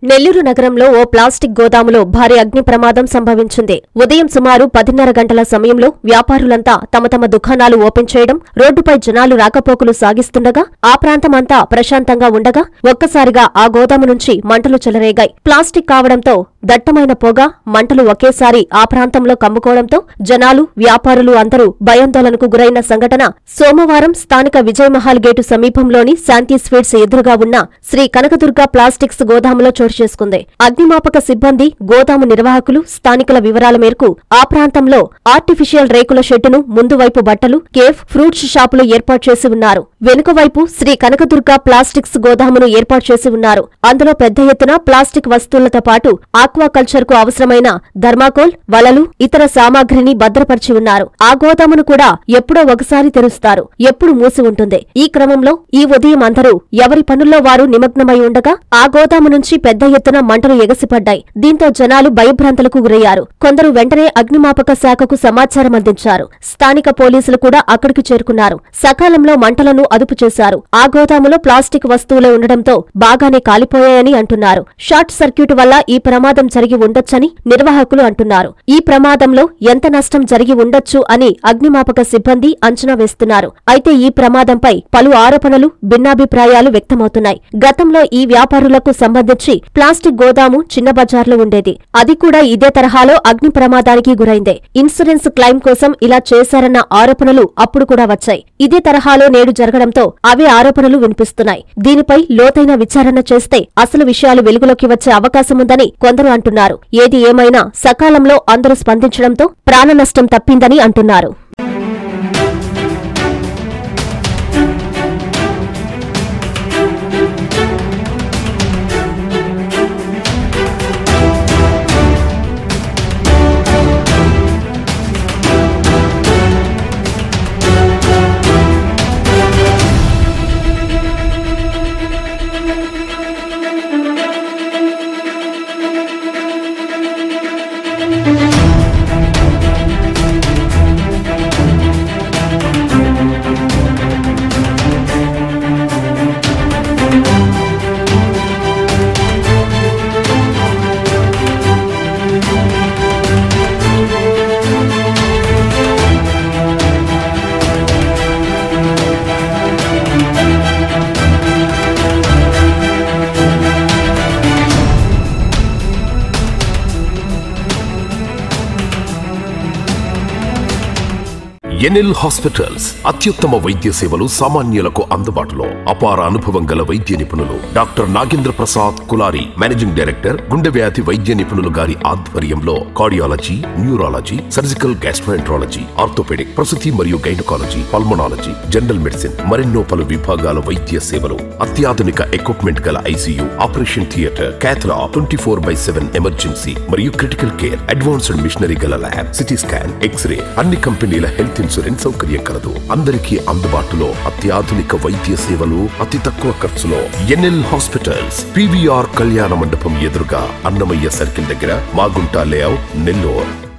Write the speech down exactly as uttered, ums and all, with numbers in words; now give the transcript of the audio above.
నెల్లూరు నగరంలో ఓ ప్లాస్టిక్ గోదాములో భారీ అగ్ని ప్రమాదం సంభవించింది. ఉదయం సుమారు పదిన్నర గంటల సమయంలో వ్యాపారులంతా తమ తమ దుకాణాలు ఓపెన్ చేయడం, రోడ్డుపై జనాలు రాకపోకలు సాగిస్తుండగా ఆ ప్రాంతమంతా ప్రశాంతంగా ఉండగా ఒక్కసారిగా ఆ గోదాము నుంచి మంటలు చెలరేగాయి. ప్లాస్టిక్ కావడంతో దట్టమైన పొగ, మంటలు ఒకేసారి ఆ ప్రాంతంలో కమ్ముకోవడంతో జనాలు, వ్యాపారులు అందరూ భయాందోళనకు గురైన సంఘటన సోమవారం స్థానిక విజయమహల్ గేటు సమీపంలోని శాంతి స్వీట్స్ ఎదురుగా ఉన్న శ్రీ కనకదుర్గ ప్లాస్టిక్స్ గోదాములో చోటు చేసుకుంది. అగ్నిమాపక సిబ్బంది, గోదాము నిర్వాహకులు స్థానికుల వివరాల మేరకు ఆ ప్రాంతంలో ఆర్టిఫిషియల్ రేకుల షెడ్డును ముందు వైపు బట్టలు, కేఫ్, ఫ్రూట్స్ షాపులు ఏర్పాటు చేసి ఉన్నారు. వెనుక వైపు శ్రీ కనకదుర్గ ప్లాస్టిక్స్ గోదామును ఏర్పాటు చేసి ఉన్నారు. అందులో పెద్ద ఎత్తున ప్లాస్టిక్ వస్తువులతో పాటు ఆక్వాకల్చర్ కు అవసరమైన థర్మాకోల్, వలలు, ఇతర సామాగ్రిని భద్రపరిచి ఉన్నారు. ఆ గోదామును కూడా ఎప్పుడో ఒకసారి తెరుస్తారు, ఎప్పుడు మూసి ఉంటుంది. ఈ క్రమంలో ఈ ఉదయం అందరూ ఎవరి పనుల్లో వారు నిమగ్నమై ఉండగా ఆ గోదాము నుంచి పెద్ద ఎత్తున మంటలు ఎగసిపడ్డాయి. దీంతో జనాలు భయభ్రాంతులకు గురయ్యారు. కొందరు వెంటనే అగ్నిమాపక శాఖకు సమాచారం అందించారు. స్థానిక పోలీసులు కూడా అక్కడికి చేరుకున్నారు. సకాలంలో మంటలను అదుపు చేశారు. ఆ గోదాములో ప్లాస్టిక్ వస్తువులే ఉండడంతో బాగానే కాలిపోయాయని అంటున్నారు. షార్ట్ సర్క్యూట్ వల్ల ఈ ప్రమాదం జరిగి ఉండొచ్చని నిర్వాహకులు అంటున్నారు. ఈ ప్రమాదంలో ఎంత నష్టం జరిగి ఉండొచ్చు అని అగ్నిమాపక సిబ్బంది అంచనా వేస్తున్నారు. అయితే ఈ ప్రమాదంపై పలు ఆరోపణలు, భిన్నాభిప్రాయాలు వ్యక్తమవుతున్నాయి. గతంలో ఈ వ్యాపారులకు సంబంధించి ప్లాస్టిక్ గోదాము చిన్న బజార్లో ఉండేది. అది కూడా ఇదే తరహాలో అగ్ని ప్రమాదానికి గురైందే. ఇన్సూరెన్స్ క్లెయిమ్ కోసం ఇలా చేశారన్న ఆరోపణలు అప్పుడు కూడా వచ్చాయి. ఇదే తరహాలో నేడు జరగడంతో అవే ఆరోపణలు వినిపిస్తున్నాయి. దీనిపై లోతైన విచారణ చేస్తే అసలు విషయాలు వెలుగులోకి వచ్చే అవకాశముందని కొందరు అంటున్నారు. ఏది ఏమైనా సకాలంలో అందరూ స్పందించడంతో ప్రాణ నష్టం తప్పిందని అంటున్నారు. ఎన్ఎల్ హాస్పిటల్స్ అత్యుత్తమ వైద్య సేవలు సామాన్యులకు అందుబాటులో. అపార అనుభవం గల వైద్య నిపుణులు doctor Nagendra Prasad Kulari, managing director, గుండె వ్యాధి వైద్య నిపుణులు గారి ఆధ్వర్యంలో cardiology, neurology, surgical gastroenterology, orthopaedic, ప్రసూతి మరియు గైనకాలజీ, పల్మనాలజీ, జనరల్ మెడిసిన్ మరెన్నో పలు విభాగాల వైద్య సేవలు. అత్యాధునిక ఎక్విప్మెంట్ గల ICU, operation theatre, cath lab, twenty four by seven emergency మరియు క్రిటికల్ కేర్, అడ్వాన్స్డ్ మిషనరీ గల ల్యాబ్, సిటీ స్కాన్, ఎక్స్రే, అన్ని కంపెనీల హెల్త్ ఇన్సూరెన్స్ సౌకర్యం కలదు. అందరికీ అందుబాటులో అత్యాధునిక వైద్య సేవలు అతి తక్కువ ఖర్చులో. ఎన్ఎల్ హాస్పిటల్స్, పీవీఆర్ కళ్యాణ మండపం ఎదురుగా, అన్నమయ్య సర్కిల్ దగ్గర, మాగుంట లేఅవుట్, నెల్లూరు.